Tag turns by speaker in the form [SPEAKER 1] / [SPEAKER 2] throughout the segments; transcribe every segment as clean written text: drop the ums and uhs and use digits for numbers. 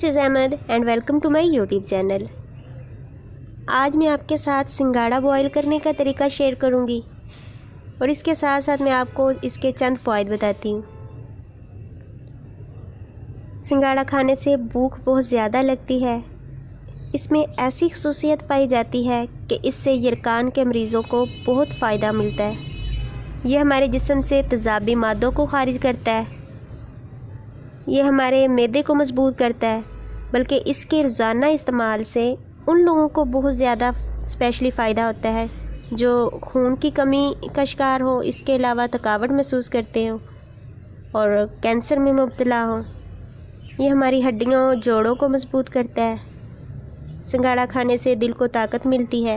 [SPEAKER 1] This is Ahmad and welcome to my YouTube channel. आज मैं आपके साथ सिंगाड़ा बॉईल करने का तरीका शेयर करूंगी और इसके साथ साथ मैं आपको इसके चंद फ़ायदे बताती हूँ। सिंगाड़ा खाने से भूख बहुत ज़्यादा लगती है। इसमें ऐसी खसूसियत पाई जाती है कि इससे यरकान के मरीज़ों को बहुत फ़ायदा मिलता है। यह हमारे जिस्म से तेज़ाबी मादों को खारिज करता है। यह हमारे मैदे को मजबूत करता है। बल्कि इसके रोज़ाना इस्तेमाल से उन लोगों को बहुत ज़्यादा स्पेशली फ़ायदा होता है जो खून की कमी का शिकार हो, इसके अलावा थकावट महसूस करते हो और कैंसर में मुब्तला हो। ये हमारी हड्डियों जोड़ों को मजबूत करता है। सिंगाड़ा खाने से दिल को ताकत मिलती है।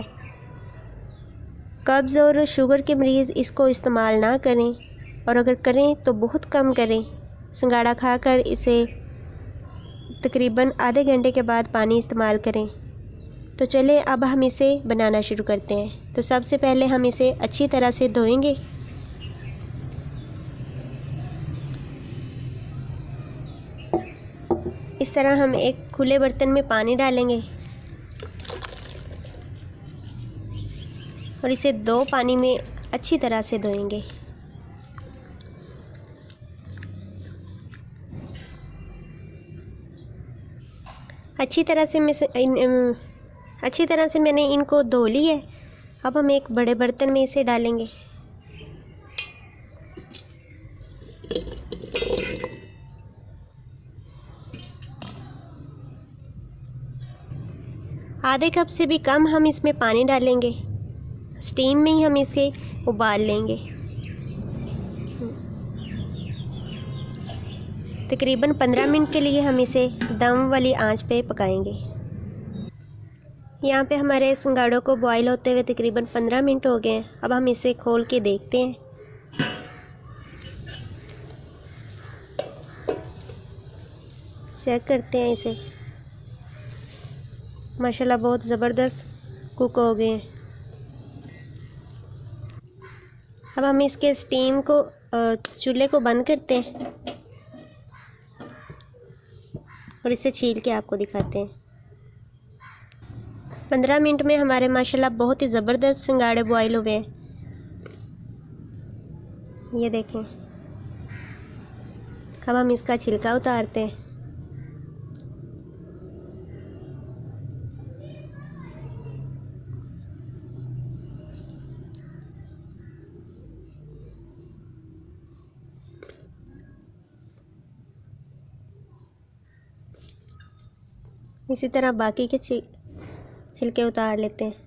[SPEAKER 1] कब्ज़ और शुगर के मरीज़ इसको इस्तेमाल ना करें और अगर करें तो बहुत कम करें। सिंगाड़ा खाकर इसे तकरीबन आधे घंटे के बाद पानी इस्तेमाल करें। तो चलें अब हम इसे बनाना शुरू करते हैं। तो सबसे पहले हम इसे अच्छी तरह से धोएंगे। इस तरह हम एक खुले बर्तन में पानी डालेंगे और इसे 2 पानी में अच्छी तरह से धोएंगे। अच्छी तरह से मैंने इनको धो ली है। अब हम एक बड़े बर्तन में इसे डालेंगे। आधे कप से भी कम हम इसमें पानी डालेंगे। स्टीम में ही हम इसे उबाल लेंगे। तकरीबन 15 मिनट के लिए हम इसे दम वाली आंच पे पकाएंगे। यहाँ पे हमारे सिंगाड़ों को बॉईल होते हुए तकरीबन 15 मिनट हो गए हैं। अब हम इसे खोल के देखते हैं। चेक करते हैं इसे। माशाल्लाह बहुत ज़बरदस्त कुक हो गए हैं। अब हम इसके स्टीम को चूल्हे को बंद करते हैं और इसे छील के आपको दिखाते हैं। 15 मिनट में हमारे माशाल्लाह बहुत ही ज़बरदस्त सिंगाड़े बॉईल हुए हैं। ये देखें। अब हम इसका छिलका उतारते हैं। इसी तरह बाकी के छिलके उतार लेते हैं।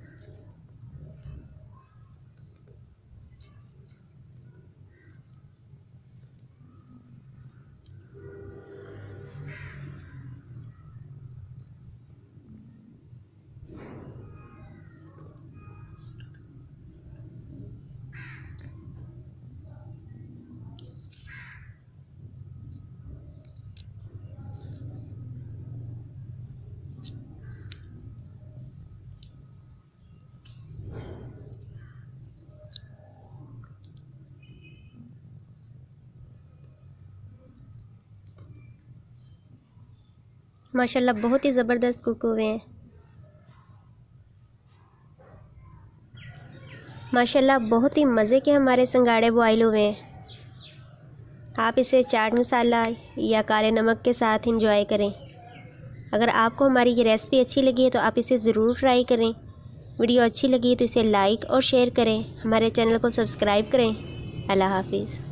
[SPEAKER 1] माशाल्लाह बहुत ही ज़बरदस्त कुक हुए हैं। माशाल्लाह बहुत ही मज़े के हमारे सिंगाड़े बॉईल हुए हैं। आप इसे चाट मसाला या काले नमक के साथ इंजॉय करें। अगर आपको हमारी ये रेसिपी अच्छी लगी है तो आप इसे ज़रूर ट्राई करें। वीडियो अच्छी लगी तो इसे लाइक और शेयर करें। हमारे चैनल को सब्सक्राइब करें। अल्लाह हाफिज़।